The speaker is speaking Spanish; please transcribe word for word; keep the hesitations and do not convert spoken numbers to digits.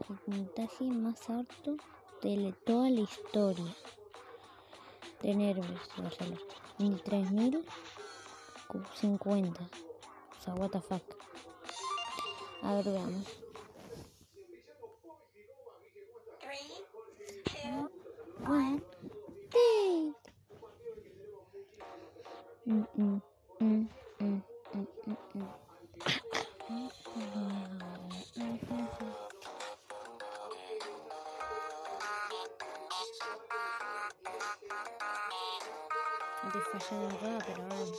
el puntaje más alto de toda la historia de Nerves, veintitrés mil cincuenta. O sea, what the fuck. A ver, veamos. One, two. Mm, mm, mm, mm, mm, mm, mm. Te falla de verdad, pero vamos.